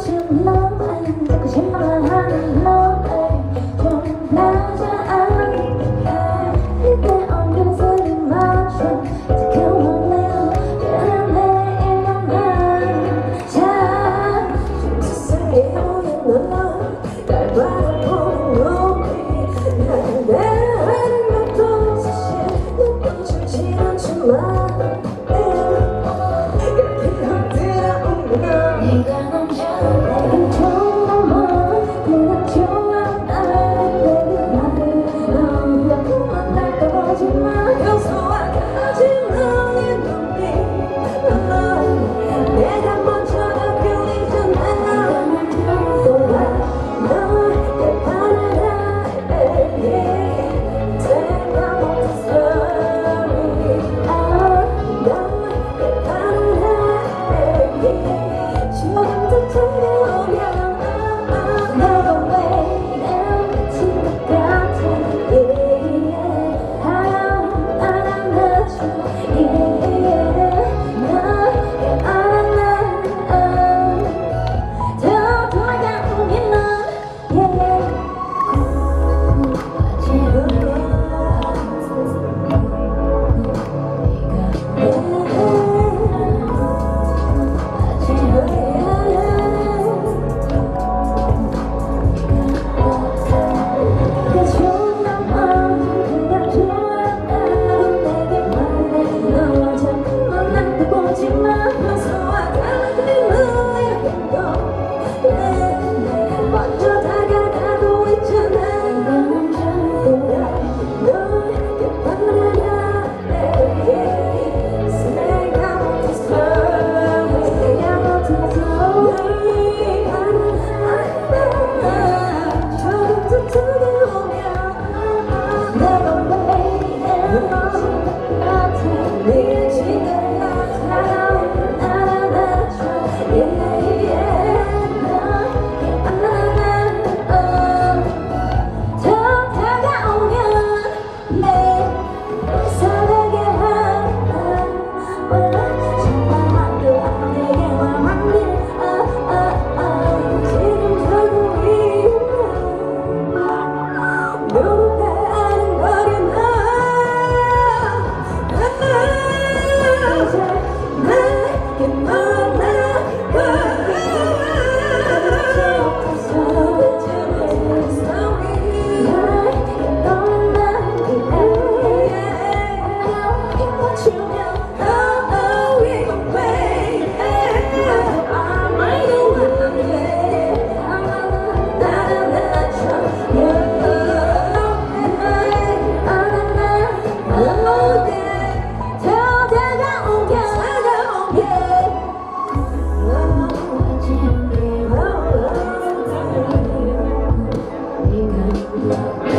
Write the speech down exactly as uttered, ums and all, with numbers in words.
싶은 너는 듣고 싶어만 하는 너를 좀 나지 않아 이때 엉키는 소리 맞춰 지켜만 내어 그냥 내 일념만 자 세상에 모인 너날 바라보는 눈빛 나는 내는 것도 사실 눈빛 좋진 않지만 네가 넘쳐난 내가 좋아 네가 좋아 나를 내게 말을 넌 그만 날 떠보지마 요소와 가지는 이 눈빛 넌 내가 먼저 끌리지 않아 너의 바라라 내가 못한 소리 너의 바라라 조금도 두려우면 내가 왜 이래 미친 것 같아 yeah, yeah. 알아내줘 yeah, yeah. 널 알아내 더 돌아가오면 넌 yeah, yeah. 먼저 다가가고 있잖아 너의 바라라 내가 못했어 내가 못했어 너의 바라라 조금 더 두려우면 내가 왜 이래 미친 것 같아 미친 것 같아 알아내줘 yeah, yeah. Love.